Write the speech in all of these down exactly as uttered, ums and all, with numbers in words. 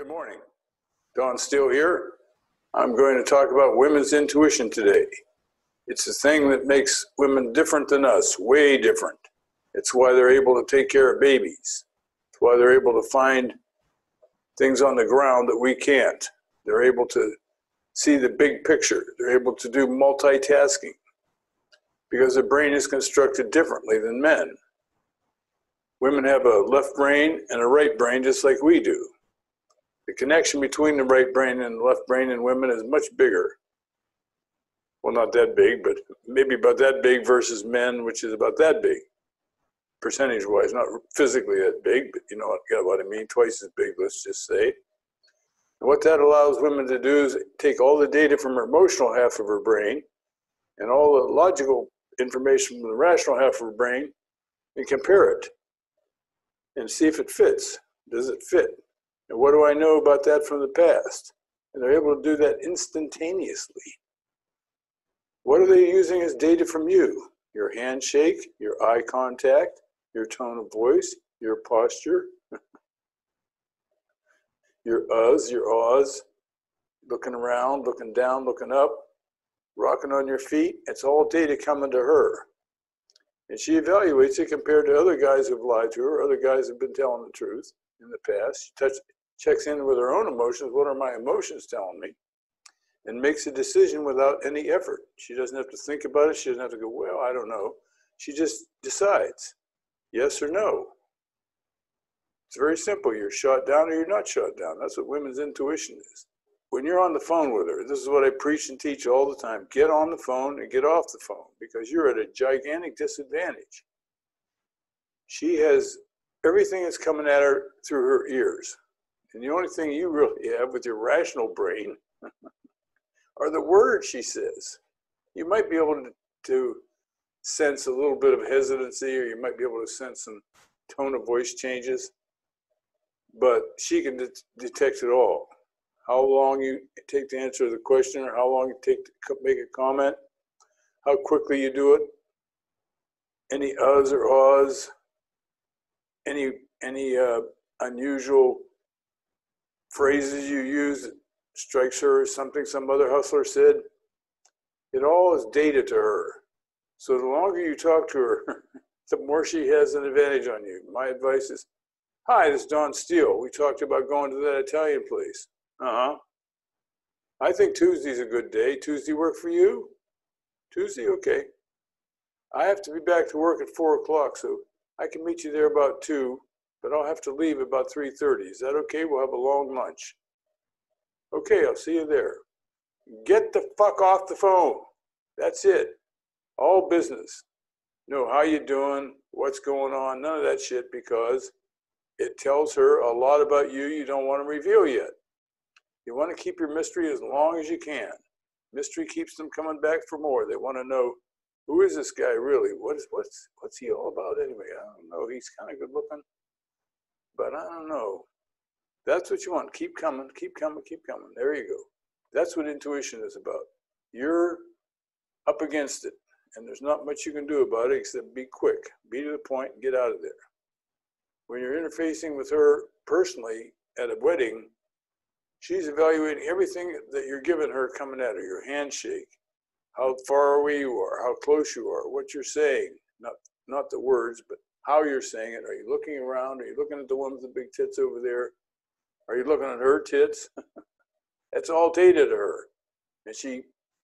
Good morning. Don Steele here. I'm going to talk about women's intuition today. It's the thing that makes women different than us, way different. It's why they're able to take care of babies. It's why they're able to find things on the ground that we can't. They're able to see the big picture. They're able to do multitasking because their brain is constructed differently than men. Women have a left brain and a right brain just like we do. The connection between the right brain and the left brain in women is much bigger. Well, not that big, but maybe about that big versus men, which is about that big, percentage-wise. Not physically that big, but you know what, what I mean, twice as big, let's just say. And what that allows women to do is take all the data from her emotional half of her brain and all the logical information from the rational half of her brain and compare it and see if it fits. Does it fit? And what do I know about that from the past? And they're able to do that instantaneously. What are they using as data from you? Your handshake, your eye contact, your tone of voice, your posture, your uhs, your ahs, looking around, looking down, looking up, rocking on your feet. It's all data coming to her. And she evaluates it compared to other guys who've lied to her, other guys who've been telling the truth in the past. She touch, checks in with her own emotions. What are my emotions telling me? And makes a decision without any effort. She doesn't have to think about it. She doesn't have to go, well, I don't know. She just decides, yes or no. It's very simple. You're shot down or you're not shot down. That's what women's intuition is. When you're on the phone with her, this is what I preach and teach all the time. Get on the phone and get off the phone because you're at a gigantic disadvantage. She has everything that's coming at her through her ears. And the only thing you really have with your rational brain are the words she says. You might be able to, to sense a little bit of hesitancy, or you might be able to sense some tone of voice changes, but she can de- detect it all. How long you take to answer the question, or how long you take to make a comment, how quickly you do it, any uhs or ahs, any, any uh, unusual phrases you use that strikes her as something some other hustler said. It all is data to her. So the longer you talk to her, the more she has an advantage on you. My advice is, hi, this is Don Steele. We talked about going to that Italian place. Uh-huh. I think Tuesday's a good day. Tuesday work for you? Tuesday, okay. I have to be back to work at four o'clock, so I can meet you there about two, but I'll have to leave about three thirty. Is that okay? We'll have a long lunch. Okay, I'll see you there. Get the fuck off the phone. That's it. All business. No, how you doing? What's going on? None of that shit, because it tells her a lot about you you don't want to reveal yet. You want to keep your mystery as long as you can. Mystery keeps them coming back for more. They want to know, who is this guy really? What is, what's, what's he all about anyway? I don't know. He's kind of good looking, but I don't know. That's what you want. Keep coming, keep coming, keep coming. There you go. That's what intuition is about. You're up against it, and there's not much you can do about it except be quick, be to the point, and get out of there. When you're interfacing with her personally at a wedding, she's evaluating everything that you're giving her coming at her, your handshake, how far away you are, how close you are, what you're saying, not, not the words, but how you're saying it. Are you looking around? Are you looking at the one with the big tits over there? Are you looking at her tits? That's all data to her. And she,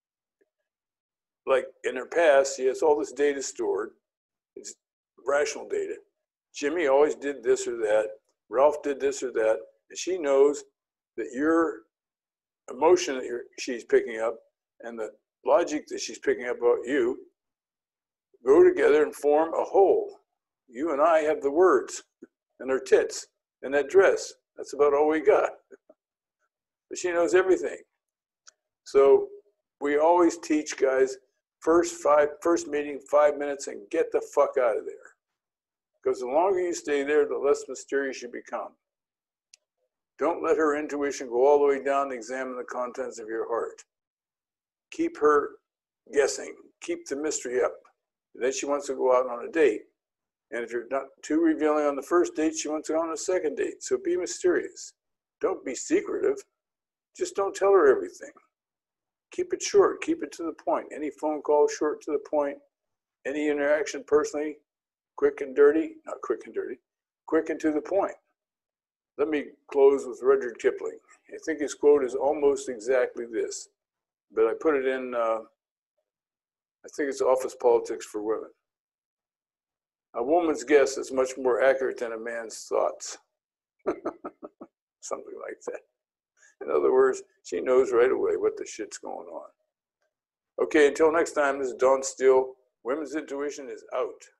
like in her past, she has all this data stored. It's rational data. Jimmy always did this or that. Ralph did this or that. And she knows that your emotion that you're, she's picking up and the logic that she's picking up about you go together and form a whole. You and I have the words and her tits and that dress. That's about all we got. But she knows everything. So we always teach guys, first five, first meeting, five minutes, and get the fuck out of there. Because the longer you stay there, the less mysterious you become. Don't let her intuition go all the way down and examine the contents of your heart. Keep her guessing. Keep the mystery up. And then she wants to go out on a date. And if you're not too revealing on the first date, she wants to go on a second date. So be mysterious. Don't be secretive. Just don't tell her everything. Keep it short. Keep it to the point. Any phone call, short to the point. Any interaction personally, quick and dirty. Not quick and dirty. Quick and to the point. Let me close with Rudyard Kipling. I think his quote is almost exactly this, but I put it in, uh, I think it's Office Politics for Women. A woman's guess is much more accurate than a man's thoughts. Something like that. In other words, she knows right away what the shit's going on. Okay, until next time, this is Don Steele. Women's Intuition is out.